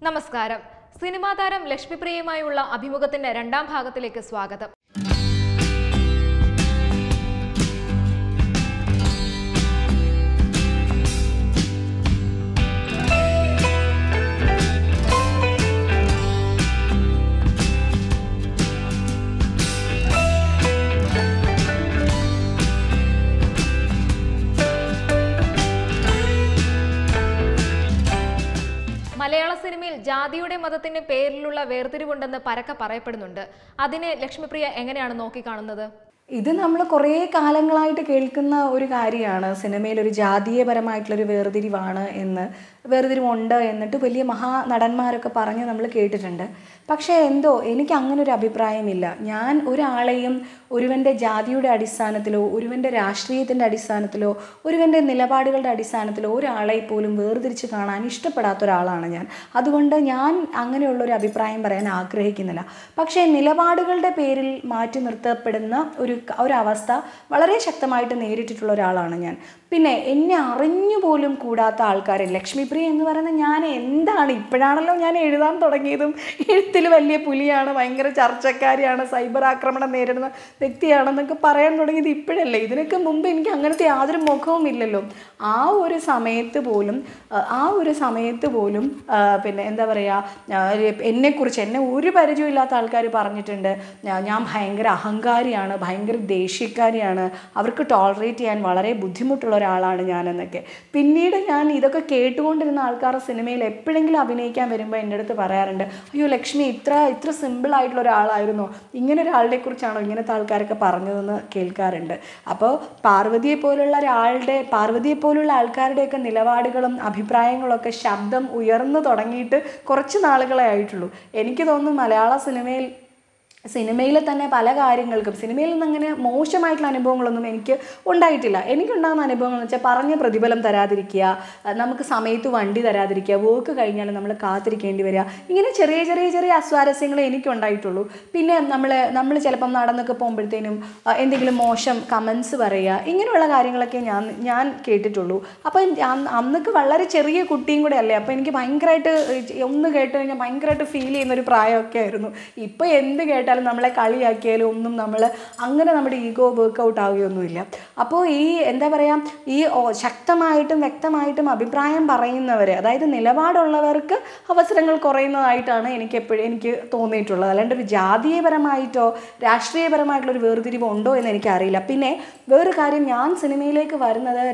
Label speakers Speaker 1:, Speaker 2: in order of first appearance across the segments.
Speaker 1: നമസ്കാരം. സിനിമാ താരം ലക്ഷ്മിപ്രിയയുമായുള്ള അഭിമുഖത്തിന്റെ രണ്ടാം ഭാഗത്തിലേക്ക് സ്വാഗതം. മലയാള സിനിമയിൽ ജാതിയുടെ മതത്തിന്റെ പേരിലുള്ള വേർതിരിവുണ്ടെന്ന് പരക്കെ പറയപ്പെടുന്നുണ്ട്. അതിനെ ലക്ഷ്മിപ്രിയ എങ്ങനെയാണ് നോക്കിക്കാണുന്നത്?
Speaker 2: ഇത് നമ്മൾ കുറേ കാലങ്ങളായിട്ട് കേൾക്കുന്ന ഒരു കാര്യമാണ്. സിനിമയിൽ ഒരു ജാതീയപരമായിട്ടുള്ളൊരു വേർതിരിവുണ്ട് എന്നിട്ട് വലിയ മഹാനടന്മാരൊക്കെ പറഞ്ഞ് നമ്മൾ കേട്ടിട്ടുണ്ട്. പക്ഷേ എന്തോ എനിക്ക് അങ്ങനൊരു അഭിപ്രായമില്ല. ഞാൻ ഒരാളെയും ഒരുവൻ്റെ ജാതിയുടെ അടിസ്ഥാനത്തിലോ ഒരുവൻ്റെ രാഷ്ട്രീയത്തിൻ്റെ അടിസ്ഥാനത്തിലോ ഒരുവൻ്റെ നിലപാടുകളുടെ അടിസ്ഥാനത്തിലോ ഒരാളെ പോലും വേർതിരിച്ച് കാണാൻ ഇഷ്ടപ്പെടാത്ത ഒരാളാണ് ഞാൻ. അതുകൊണ്ട് ഞാൻ അങ്ങനെയുള്ളൊരു അഭിപ്രായം പറയാൻ ആഗ്രഹിക്കുന്നില്ല. പക്ഷേ നിലപാടുകളുടെ പേരിൽ മാറ്റി നിർത്തപ്പെടുന്ന ഒരവസ്ഥ വളരെ ശക്തമായിട്ട് നേരിട്ടിട്ടുള്ള ഒരാളാണ് ഞാൻ. പിന്നെ എന്നെ അറിഞ്ഞുപോലും കൂടാത്ത ആൾക്കാരെ, ലക്ഷ്മിപ്രിയ എന്ന് പറയുന്ന ഞാൻ എന്താണ്, ഇപ്പോഴാണല്ലോ ഞാൻ എഴുതാൻ തുടങ്ങിയതും എഴുത്തിൽ വലിയ പുലിയാണ്, ഭയങ്കര ചർച്ചക്കാരിയാണ്, സൈബർ ആക്രമണം നേരിടുന്ന വ്യക്തിയാണെന്നൊക്കെ പറയാൻ തുടങ്ങിയത് ഇപ്പോഴല്ലേ. ഇതിനൊക്കെ മുമ്പ് എനിക്ക് അങ്ങനത്തെ യാതൊരു മുഖവും ഇല്ലല്ലോ. ആ ഒരു സമയത്ത് പോലും പിന്നെ എന്താ പറയുക, എന്നെ ഒരു പരിചയമില്ലാത്ത ആൾക്കാർ പറഞ്ഞിട്ടുണ്ട് ഞാൻ ഭയങ്കര അഹങ്കാരിയാണ്, ഭയങ്കര ദേഷ്യക്കാരിയാണ്, അവർക്ക് ടോളറേറ്റ് ചെയ്യാൻ വളരെ ബുദ്ധിമുട്ടുള്ള ഒരാളാണ് ഞാനെന്നൊക്കെ. പിന്നീട് ഞാൻ ഇതൊക്കെ കേട്ടുകൊണ്ടിരുന്ന ആൾക്കാർ സിനിമയിൽ എപ്പോഴെങ്കിലും അഭിനയിക്കാൻ വരുമ്പോൾ എൻ്റെ അടുത്ത് പറയാറുണ്ട്, അയ്യോ ലക്ഷ്മി ഇത്ര സിമ്പിളായിട്ടുള്ള ഒരാളായിരുന്നോ, ഇങ്ങനെ ഒരാളുടെ കുറിച്ചാണോ ഇങ്ങനത്തെ ആൾക്കാരൊക്കെ പറഞ്ഞതെന്ന് കേൾക്കാറുണ്ട്. അപ്പോൾ പാർവതിയെ പോലുള്ള ആൾക്കാരുടെയൊക്കെ നിലപാടുകളും അഭിപ്രായങ്ങളൊക്കെ ശബ്ദം ഉയർന്നു തുടങ്ങിയിട്ട് കുറച്ച് നാളുകളെ ആയിട്ടുള്ളൂ. എനിക്ക് തോന്നുന്നു മലയാള സിനിമയിലെ തന്നെ പല കാര്യങ്ങൾക്കും സിനിമയിൽ നിന്ന് അങ്ങനെ മോശമായിട്ടുള്ള അനുഭവങ്ങളൊന്നും എനിക്ക് ഉണ്ടായിട്ടില്ല. എനിക്കുണ്ടാകുന്ന അനുഭവങ്ങൾ എന്ന് വെച്ചാൽ പറഞ്ഞ പ്രതിഫലം തരാതിരിക്കുക, നമുക്ക് സമയത്ത് വണ്ടി തരാതിരിക്കുക, വർക്ക് കഴിഞ്ഞാൽ നമ്മൾ കാത്തിരിക്കേണ്ടി വരിക, ഇങ്ങനെ ചെറിയ അസ്വാരസ്യങ്ങളെ എനിക്കുണ്ടായിട്ടുള്ളൂ. പിന്നെ നമ്മൾ ചിലപ്പം നടന്നൊക്കെ പോകുമ്പോഴത്തേനും എന്തെങ്കിലും മോശം കമൻസ് പറയുക, ഇങ്ങനെയുള്ള കാര്യങ്ങളൊക്കെ ഞാൻ കേട്ടിട്ടുള്ളൂ. അപ്പം അന്നൊക്കെ വളരെ ചെറിയ കുട്ടിയും കൂടെ അല്ലേ, അപ്പോൾ എനിക്ക് ഭയങ്കരമായിട്ട് ഒന്ന് കേട്ട് കഴിഞ്ഞാൽ ഭയങ്കരമായിട്ട് ഫീൽ ചെയ്യുന്നൊരു പ്രായമൊക്കെ ആയിരുന്നു. ഇപ്പോൾ എന്ത് കേട്ടാലും നമ്മളെ കളിയാക്കിയാലും ഒന്നും നമ്മുടെ ഈഗോ വർക്കൗട്ട് ആവുകയൊന്നുമില്ല. അപ്പോൾ എന്താ പറയുക, ശക്തമായിട്ടും വ്യക്തമായിട്ടും അഭിപ്രായം പറയുന്നവർ, അതായത് നിലപാടുള്ളവർക്ക് അവസരങ്ങൾ കുറയുന്നതായിട്ടാണ് എനിക്ക് തോന്നിയിട്ടുള്ളത്. അല്ലാണ്ട് ഒരു ജാതീയപരമായിട്ടോ രാഷ്ട്രീയപരമായിട്ടുള്ളൊരു വേർതിരിവ് ഉണ്ടോ എന്ന് എനിക്കറിയില്ല. പിന്നെ വേറൊരു കാര്യം, ഞാൻ സിനിമയിലേക്ക് വരുന്നത്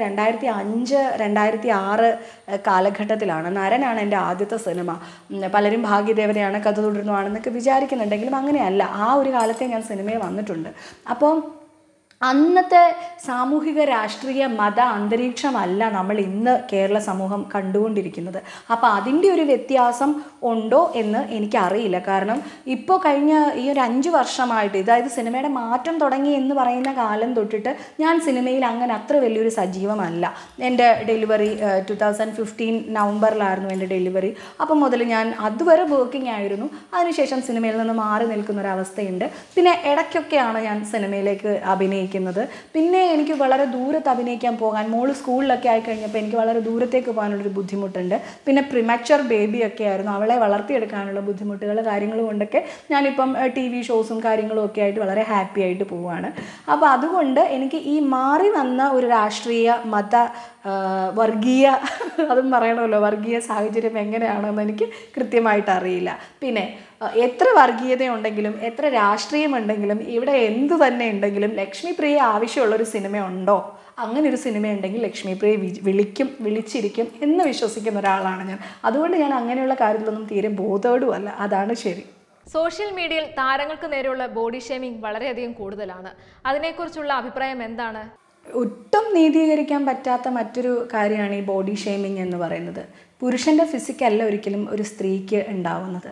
Speaker 2: 2005-2006 കാലഘട്ടത്തിലാണ്. നരനാണ് എൻ്റെ ആദ്യത്തെ സിനിമ. പലരും ഭാഗ്യദേവതയാണ്, കഥ തുടരുന്നതാണെന്നൊക്കെ വിചാരിക്കുന്നുണ്ടെങ്കിലും അങ്ങനെയല്ല. ആ ഒരു കാലത്തെ ഞാൻ സിനിമയിൽ വന്നിട്ടുണ്ട്. അപ്പോൾ അന്നത്തെ സാമൂഹിക രാഷ്ട്രീയ മത അന്തരീക്ഷമല്ല നമ്മൾ ഇന്ന് കേരള സമൂഹം കണ്ടുകൊണ്ടിരിക്കുന്നത്. അപ്പോൾ അതിൻ്റെ ഒരു വ്യത്യാസം ഉണ്ടോ എന്ന് എനിക്കറിയില്ല. കാരണം ഇപ്പോൾ കഴിഞ്ഞ ഈ ഒരു 5 വർഷമായിട്ട്, അതായത് സിനിമയുടെ മാറ്റം തുടങ്ങി എന്ന് പറയുന്ന കാലം തൊട്ടിട്ട് ഞാൻ സിനിമയിൽ അങ്ങനെ അത്ര വലിയൊരു സജീവമല്ല. എൻ്റെ ഡെലിവറി 2015 നവംബറിലായിരുന്നു എൻ്റെ ഡെലിവറി. അപ്പം മുതൽ ഞാൻ അതുവരെ വർക്കിംഗ് ആയിരുന്നു. അതിനുശേഷം സിനിമയിൽ നിന്ന് മാറി നിൽക്കുന്നൊരവസ്ഥയുണ്ട്. പിന്നെ ഇടയ്ക്കൊക്കെയാണ് ഞാൻ സിനിമയിലേക്ക് അഭിനയിക്കുന്നത്. പിന്നെ എനിക്ക് വളരെ ദൂരത്ത് അഭിനയിക്കാൻ പോകാൻ, മോള് സ്കൂളിലൊക്കെ ആയിക്കഴിഞ്ഞപ്പോൾ എനിക്ക് വളരെ ദൂരത്തേക്ക് പോകാനുള്ളൊരു ബുദ്ധിമുട്ടുണ്ട്. പിന്നെ പ്രിമച്വർ ബേബിയൊക്കെ ആയിരുന്നു, അവളെ വളർത്തിയെടുക്കാനുള്ള ബുദ്ധിമുട്ടുകൾ കാര്യങ്ങൾ കൊണ്ടൊക്കെ ഞാനിപ്പം TV ഷോസും കാര്യങ്ങളും ഒക്കെ ആയിട്ട് വളരെ ഹാപ്പി ആയിട്ട് പോവുകയാണ്. അപ്പോൾ അതുകൊണ്ട് എനിക്ക് ഈ മാറി വന്ന ഒരു രാഷ്ട്രീയ മത വർഗീയ അതും പറയണമല്ലോ, വർഗീയ സാഹചര്യം എങ്ങനെയാണെന്ന് എനിക്ക് കൃത്യമായിട്ട് അറിയില്ല. പിന്നെ എത്ര വർഗീയതയുണ്ടെങ്കിലും എത്ര രാഷ്ട്രീയമുണ്ടെങ്കിലും ഇവിടെ എന്തു തന്നെ ഉണ്ടെങ്കിലും ലക്ഷ്മിപ്രിയ ആവശ്യമുള്ളൊരു സിനിമ ഉണ്ടോ, അങ്ങനെ ഒരു സിനിമ ഉണ്ടെങ്കിൽ ലക്ഷ്മിപ്രിയ വിളിച്ചിരിക്കും എന്ന് വിശ്വസിക്കുന്ന ഒരാളാണ് ഞാൻ. അതുകൊണ്ട് ഞാൻ അങ്ങനെയുള്ള കാര്യത്തിലൊന്നും തീരെ ബോധവടുമല്ല. അതാണ് ശരി.
Speaker 1: സോഷ്യൽ മീഡിയയിൽ താരങ്ങൾക്ക് നേരെയുള്ള ബോഡി ഷേമിംഗ് വളരെയധികം കൂടുതലാണ്. അതിനെക്കുറിച്ചുള്ള അഭിപ്രായം എന്താണ്?
Speaker 2: ഒട്ടും നീതീകരിക്കാൻ പറ്റാത്ത മറ്റൊരു കാര്യമാണ് ഈ ബോഡി ഷേമിങ് എന്ന് പറയുന്നത്. പുരുഷൻ്റെ ഫിസിക്കല്ല ഒരിക്കലും ഒരു സ്ത്രീക്ക് ഉണ്ടാവുന്നത്.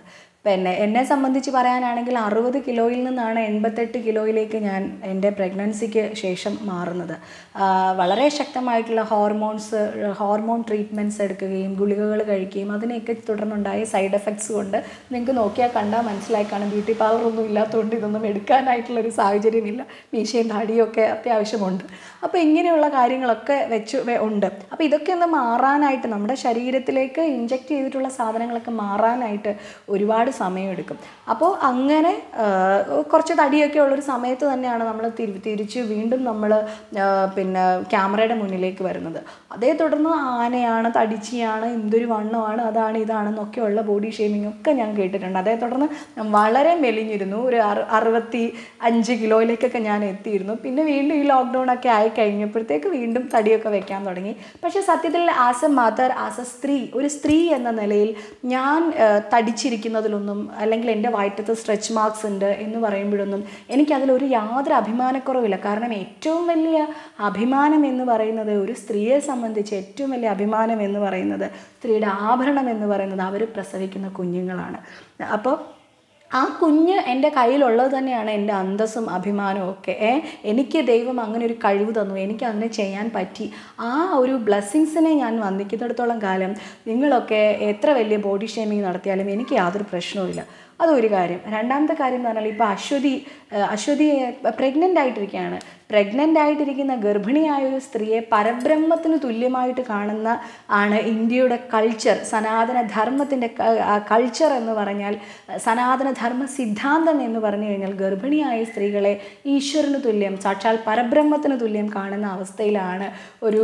Speaker 2: പിന്നെ എന്നെ സംബന്ധിച്ച് പറയാനാണെങ്കിൽ 60 കിലോയിൽ നിന്നാണ് 88 കിലോയിലേക്ക് ഞാൻ എൻ്റെ പ്രഗ്നൻസിക്ക് ശേഷം മാറുന്നത്. വളരെ ശക്തമായിട്ടുള്ള ഹോർമോൺ ട്രീറ്റ്മെൻറ്റ്സ് എടുക്കുകയും ഗുളികകൾ കഴിക്കുകയും അതിനെയൊക്കെ തുടർന്നുണ്ടായ സൈഡ് എഫക്ട്സ് കൊണ്ട് നിങ്ങൾക്ക് നോക്കിയാൽ കണ്ടാൽ മനസ്സിലായി കാണും. ബ്യൂട്ടി പാർലറൊന്നും ഇല്ലാത്തതുകൊണ്ട് ഇതൊന്നും എടുക്കാനായിട്ടുള്ളൊരു സാഹചര്യമില്ല. മീശയും താടിയൊക്കെ അത്യാവശ്യമുണ്ട്. അപ്പോൾ ഇങ്ങനെയുള്ള കാര്യങ്ങളൊക്കെ ഉണ്ട്. അപ്പോൾ ഇതൊക്കെ ഒന്ന് മാറാനായിട്ട് നമ്മുടെ ശരീരത്തിലേക്ക് ഇഞ്ചെക്റ്റ് ചെയ്തിട്ടുള്ള സാധനങ്ങളൊക്കെ മാറാനായിട്ട് ഒരുപാട് സമയമെടുക്കും. അപ്പോൾ അങ്ങനെ കുറച്ച് തടിയൊക്കെ ഉള്ളൊരു സമയത്ത് തന്നെയാണ് നമ്മൾ തിരിച്ച് വീണ്ടും നമ്മൾ പിന്നെ ക്യാമറയുടെ മുന്നിലേക്ക് വരുന്നത്. അതേ തുടർന്ന് ആനയാണ്, തടിച്ചിയാണ്, എന്തൊരു വണ്ണമാണ്, അതാണ് ഇതാണെന്നൊക്കെയുള്ള ബോഡി ഷേമിംഗ് ഒക്കെ ഞാൻ കേട്ടിട്ടുണ്ട്. അതേ തുടർന്ന് വളരെ മെലിഞ്ഞിരുന്നു. ഒരു 65 കിലോയിലേക്കൊക്കെ ഞാൻ എത്തിയിരുന്നു. പിന്നെ വീണ്ടും ഈ ലോക്ക്ഡൗൺ ഒക്കെ ആയി കഴിഞ്ഞപ്പോഴത്തേക്ക് വീണ്ടും തടിയൊക്കെ വെക്കാൻ തുടങ്ങി. പക്ഷേ സത്യത്തിൽ as a mother, as a സ്ത്രീ, ഒരു സ്ത്രീ എന്ന നിലയിൽ ഞാൻ തടിച്ചിരിക്കുന്നതിലൊന്നും അല്ലെങ്കിൽ എൻ്റെ വയറ്റത്ത് സ്ട്രെച്ച് മാർക്സ് ഉണ്ട് എന്ന് പറയുമ്പോഴൊന്നും എനിക്കതിലൊരു യാതൊരു അഭിമാനക്കുറവില്ല. കാരണം ഏറ്റവും വലിയ അഭിമാനം എന്ന് പറയുന്നത്, ഒരു സ്ത്രീയെ സംബന്ധിച്ച് ഏറ്റവും വലിയ അഭിമാനം എന്ന് പറയുന്നത്, സ്ത്രീയുടെ ആഭരണം എന്ന് പറയുന്നത് അവർ പ്രസവിക്കുന്ന കുഞ്ഞുങ്ങളാണ്. അപ്പോൾ ആ കുഞ്ഞ് എൻ്റെ കയ്യിലുള്ളത് തന്നെയാണ് എൻ്റെ അന്തസ്സും അഭിമാനവും ഒക്കെ. എനിക്ക് ദൈവം അങ്ങനെ ഒരു കഴിവ് തന്നു, എനിക്ക് അതിനെ ചെയ്യാൻ പറ്റി. ആ ഒരു ബ്ലെസ്സിങ്സിനെ ഞാൻ വന്ദിക്കുന്നിടത്തോളം കാലം നിങ്ങളൊക്കെ എത്ര വലിയ ബോഡി ഷേമിങ് നടത്തിയാലും എനിക്ക് യാതൊരു പ്രശ്നവുമില്ല. അതൊരു കാര്യം. രണ്ടാമത്തെ കാര്യം എന്ന് പറഞ്ഞാൽ ഇപ്പോൾ അശ്വതി പ്രഗ്നൻ്റ് ആയിട്ടിരിക്കുകയാണ്. പ്രഗ്നൻ്റ് ആയിട്ടിരിക്കുന്ന ഗർഭിണിയായ ഒരു സ്ത്രീയെ പരബ്രഹ്മത്തിന് തുല്യമായിട്ട് കാണുന്ന ആണ് ഇന്ത്യയുടെ കൾച്ചർ. സനാതനധർമ്മത്തിൻ്റെ കൾച്ചർ എന്ന് പറഞ്ഞാൽ, സനാതനധർമ്മ സിദ്ധാന്തം എന്ന് പറഞ്ഞു കഴിഞ്ഞാൽ ഗർഭിണിയായ സ്ത്രീകളെ ഈശ്വരന് തുല്യം, സാക്ഷാൽ പരബ്രഹ്മത്തിന് തുല്യം കാണുന്ന അവസ്ഥയിലാണ് ഒരു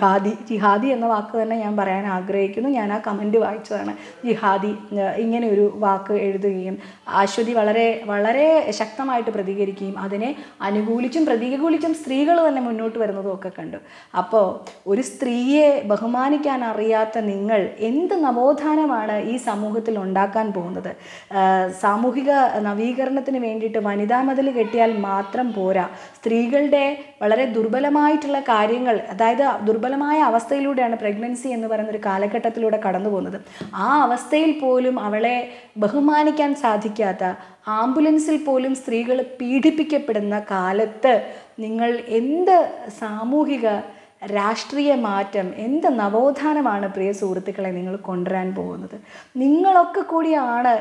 Speaker 2: ജിഹാദി എന്ന വാക്ക് തന്നെ ഞാൻ പറയാൻ ആഗ്രഹിക്കുന്നു. ഞാൻ ആ കമൻറ്റ് വായിച്ചതാണ്. ജിഹാദി ഇങ്ങനെ ഒരു വാക്ക് എഴുതുകയും അശ്വതി വളരെ വളരെ ശക്തമായിട്ട് പ്രതികരിക്കുകയും അതിനെ അനുകൂലിച്ചും പ്രതികൂലിച്ചും സ്ത്രീകൾ തന്നെ മുന്നോട്ട് വരുന്നതും ഒക്കെ കണ്ടു. അപ്പോൾ ഒരു സ്ത്രീയെ ബഹുമാനിക്കാൻ അറിയാത്ത നിങ്ങൾ എന്ത് നവോത്ഥാനമാണ് ഈ സമൂഹത്തിൽ ഉണ്ടാക്കാൻ പോകുന്നത്? സാമൂഹിക നവീകരണത്തിന് വേണ്ടിയിട്ട് വനിതാ മതിൽ കെട്ടിയാൽ മാത്രം പോരാ. സ്ത്രീകളുടെ വളരെ ദുർബലമായിട്ടുള്ള കാര്യങ്ങൾ, അതായത് ദുർബലമായ അവസ്ഥയിലൂടെയാണ് പ്രഗ്നൻസി എന്ന് പറയുന്ന ഒരു കാലഘട്ടത്തിലൂടെ കടന്നു പോകുന്നത്. ആ അവസ്ഥയിൽ പോലും അവളെ ബഹുമാനിക്കാൻ സാധിക്കാത്ത, ആംബുലൻസിൽ പോലും സ്ത്രീകൾ പീഡിപ്പിക്കപ്പെടുന്ന കാലത്ത് നിങ്ങൾ എന്ത് സാമൂഹിക രാഷ്ട്രീയ മാറ്റം, എന്ത് നവോത്ഥാനമാണ് പ്രിയ സുഹൃത്തുക്കളെ നിങ്ങൾ കൊണ്ടുവരാൻ പോകുന്നത്? നിങ്ങളൊക്കെ കൂടിയാണ്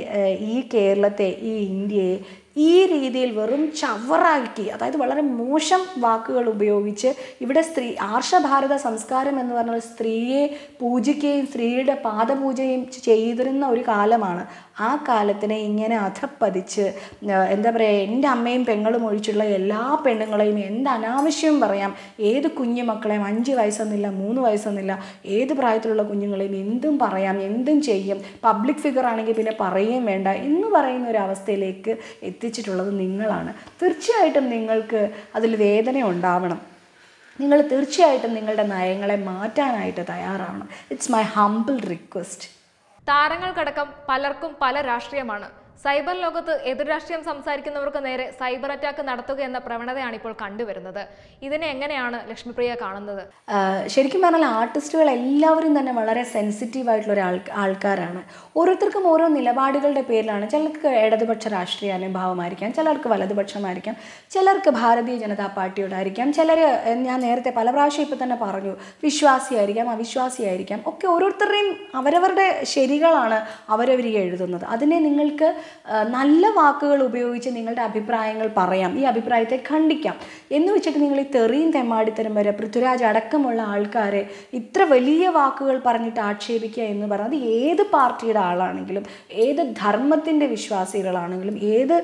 Speaker 2: ഈ കേരളത്തെ, ഈ ഇന്ത്യയെ ഈ രീതിയിൽ വെറും ചവറാക്കി, അതായത് വളരെ മോശം വാക്കുകൾ ഉപയോഗിച്ച് ഇവിടെ ആർഷഭാരത സംസ്കാരം എന്ന് പറഞ്ഞാൽ സ്ത്രീയെ പൂജിക്കുകയും സ്ത്രീയുടെ പാദപൂജയും ചെയ്തിരുന്ന ഒരു കാലമാണ്. ആ കാലത്തിനെ ഇങ്ങനെ അധപ്പതിച്ച് എന്താ പറയുക, എൻ്റെ അമ്മയും പെങ്ങളും ഒഴിച്ചുള്ള എല്ലാ പെണ്ണുങ്ങളെയും എന്ത് അനാവശ്യവും പറയാം. ഏത് കുഞ്ഞു മക്കളെയും 5 വയസ്സെന്നില്ല, 3 വയസ്സെന്നില്ല, ഏത് പ്രായത്തിലുള്ള കുഞ്ഞുങ്ങളെയും എന്തും പറയാം, എന്തും ചെയ്യും. പബ്ലിക് ഫിഗർ ആണെങ്കിൽ പിന്നെ പറയുകയും വേണ്ട എന്ന് പറയുന്ന ഒരു അവസ്ഥയിലേക്ക് എത്തിച്ചിട്ടുള്ളത് നിങ്ങളാണ്. തീർച്ചയായിട്ടും നിങ്ങൾക്ക് അതിൽ വേദന ഉണ്ടാവണം. നിങ്ങൾ തീർച്ചയായിട്ടും നിങ്ങളുടെ നയങ്ങളെ മാറ്റാനായിട്ട് തയ്യാറാവണം. It's my humble request.
Speaker 1: താരങ്ങൾക്കടക്കം പലർക്കും പല രാഷ്ട്രീയമാണ്. സൈബർ ലോകത്ത് എതിർ രാഷ്ട്രീയം സംസാരിക്കുന്നവർക്ക് നേരെ സൈബർ അറ്റാക്ക് നടത്തുക എന്ന പ്രവണതയാണ് ഇപ്പോൾ കണ്ടുവരുന്നത്. ഇതിനെ എങ്ങനെയാണ് ലക്ഷ്മിപ്രിയ കാണുന്നത്?
Speaker 2: ശരിക്കും പറഞ്ഞാൽ ആർട്ടിസ്റ്റുകൾ എല്ലാവരും തന്നെ വളരെ സെൻസിറ്റീവായിട്ടുള്ള ആൾക്കാരാണ്. ഓരോരുത്തർക്കും ഓരോ നിലപാടുകളുടെ പേരിലാണ്. ചിലർക്ക് ഇടതുപക്ഷ രാഷ്ട്രീയ അനുഭാവമായിരിക്കാം, ചിലർക്ക് വലതുപക്ഷമായിരിക്കാം, ചിലർക്ക് ഭാരതീയ ജനതാ പാർട്ടിയോടായിരിക്കാം, ചിലർ ഞാൻ നേരത്തെ പല പ്രാവശ്യം ഇപ്പോൾ തന്നെ പറഞ്ഞു വിശ്വാസിയായിരിക്കാം, അവിശ്വാസിയായിരിക്കാം. ഒക്കെ ഓരോരുത്തരുടെയും അവരവരുടെ ശരികളാണ് അവരവർ എഴുതുന്നത്. അതിനെ നിങ്ങൾക്ക് നല്ല വാക്കുകൾ ഉപയോഗിച്ച് നിങ്ങളുടെ അഭിപ്രായങ്ങൾ പറയാം, ഈ അഭിപ്രായത്തെ ഖണ്ഡിക്കാം എന്ന് വെച്ചിട്ട് നിങ്ങൾ ഈ തെറിയും തെമ്മാടിത്തരം വരെ പൃഥ്വിരാജ് അടക്കമുള്ള ആൾക്കാരെ ഇത്ര വലിയ വാക്കുകൾ പറഞ്ഞിട്ട് ആക്ഷേപിക്കുക എന്ന് പറയുന്നത് ഏത് പാർട്ടിയുടെ ആളാണെങ്കിലും, ഏത് ധർമ്മത്തിൻ്റെ വിശ്വാസികളാണെങ്കിലും,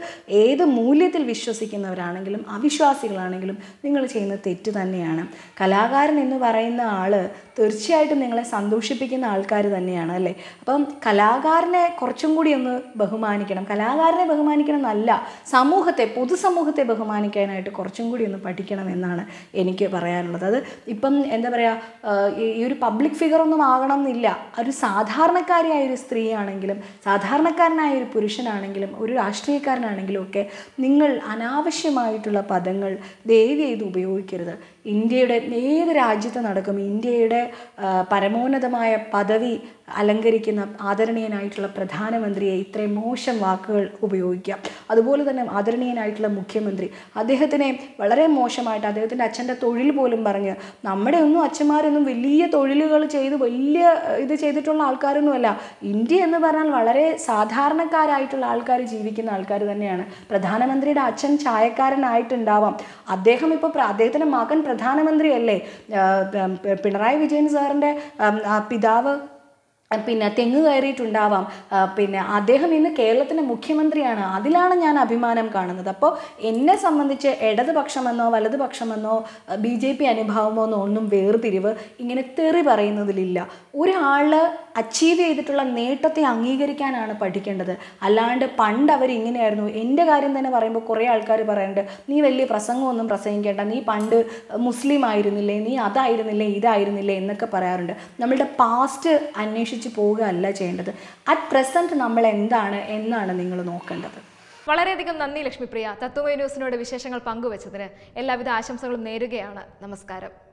Speaker 2: ഏത് മൂല്യത്തിൽ വിശ്വസിക്കുന്നവരാണെങ്കിലും അവിശ്വാസികളാണെങ്കിലും നിങ്ങൾ ചെയ്യുന്ന തെറ്റ് തന്നെയാണ്. കലാകാരൻ എന്ന് പറയുന്ന ആൾ തീർച്ചയായിട്ടും നിങ്ങളെ സന്തോഷിപ്പിക്കുന്ന ആൾക്കാർ തന്നെയാണ്, അല്ലേ? അപ്പം കലാകാരനെ കുറച്ചും കൂടി ഒന്ന് ബഹുമാനിക്കണം. കലാകാരനെ ബഹുമാനിക്കണം എന്നല്ല, പൊതുസമൂഹത്തെ ബഹുമാനിക്കാനായിട്ട് കുറച്ചും കൂടി ഒന്ന് പഠിക്കണം എന്നാണ് എനിക്ക് പറയാനുള്ളത്. അത് ഇപ്പം എന്താ പറയുക, ഈ ഒരു പബ്ലിക് ഫിഗറൊന്നും ആകണം എന്നില്ല. ഒരു സാധാരണക്കാരിയായ ഒരു സ്ത്രീയാണെങ്കിലും സാധാരണക്കാരനായ ഒരു പുരുഷനാണെങ്കിലും ഒരു രാഷ്ട്രീയക്കാരനാണെങ്കിലും ഒക്കെ നിങ്ങൾ അനാവശ്യമായിട്ടുള്ള പദങ്ങൾ ദയവ് ചെയ്ത് ഉപയോഗിക്കരുത്. ഇന്ത്യയുടെ ഏത് രാജ്യത്ത് നടക്കും, ഇന്ത്യയുടെ പരമോന്നതമായ പദവി അലങ്കരിക്കുന്ന ആദരണീയനായിട്ടുള്ള പ്രധാനമന്ത്രിയെ ഇത്രയും മോശം വാക്കുകൾ ഉപയോഗിക്കാം. അതുപോലെ തന്നെ ആദരണീയനായിട്ടുള്ള മുഖ്യമന്ത്രി അദ്ദേഹത്തിനെ വളരെ മോശമായിട്ട് അദ്ദേഹത്തിൻ്റെ അച്ഛൻ്റെ തൊഴിൽ പോലും പറഞ്ഞ്, നമ്മുടെ ഒന്നും അച്ഛന്മാരൊന്നും വലിയ തൊഴിലുകൾ ചെയ്ത് വലിയ ഇത് ചെയ്തിട്ടുള്ള ആൾക്കാരൊന്നുമല്ല. ഇന്ത്യ എന്ന് പറഞ്ഞാൽ വളരെ സാധാരണക്കാരായിട്ടുള്ള ആൾക്കാർ ജീവിക്കുന്ന ആൾക്കാർ തന്നെയാണ്. പ്രധാനമന്ത്രിയുടെ അച്ഛൻ ചായക്കാരനായിട്ടുണ്ടാവാം, അദ്ദേഹം ഇപ്പോൾ അദ്ദേഹത്തിൻ്റെ മകൻ പ്രധാനമന്ത്രിയല്ലേ. പിണറായി വിജയൻ സാറിൻ്റെ പിതാവ് പിന്നെ തെങ്ങ് കയറിയിട്ടുണ്ടാവാം, പിന്നെ അദ്ദേഹം ഇന്ന് കേരളത്തിൻ്റെ മുഖ്യമന്ത്രിയാണ്. അതിലാണ് ഞാൻ അഭിമാനം കാണുന്നത്. അപ്പോൾ എന്നെ സംബന്ധിച്ച് ഇടതുപക്ഷമെന്നോ വലതുപക്ഷമെന്നോ BJP അനുഭാവമോ ഒന്നും വേർതിരിവ് ഇങ്ങനെ തെറി പറയുന്നതിലില്ല. ഒരാൾ അച്ചീവ് ചെയ്തിട്ടുള്ള നേട്ടത്തെ അംഗീകരിക്കാനാണ് പഠിക്കേണ്ടത്. അല്ലാണ്ട് പണ്ട് അവരിങ്ങനെയായിരുന്നു. എൻ്റെ കാര്യം തന്നെ പറയുമ്പോൾ കുറേ ആൾക്കാർ പറയുന്നുണ്ട്, നീ വലിയ പ്രസംഗമൊന്നും പ്രസംഗിക്കേണ്ട, നീ പണ്ട് മുസ്ലിം ആയിരുന്നില്ലേ, നീ അതായിരുന്നില്ലേ ഇതായിരുന്നില്ലേ എന്നൊക്കെ പറയാറുണ്ട്. നമ്മളുടെ പാസ്റ്റ് അന്വേഷിച്ച് പോവുക അല്ല ചെയ്യേണ്ടത്. അറ്റ് പ്രസന്റ് നമ്മൾ എന്താണ് എന്നാണ് നിങ്ങൾ നോക്കേണ്ടത്.
Speaker 1: വളരെയധികം നന്ദി ലക്ഷ്മിപ്രിയ. തത്വമയി ന്യൂസിനോട് വിശേഷങ്ങൾ പങ്കുവച്ചതിന് എല്ലാവിധ ആശംസകളും നേരുകയാണ്. നമസ്കാരം.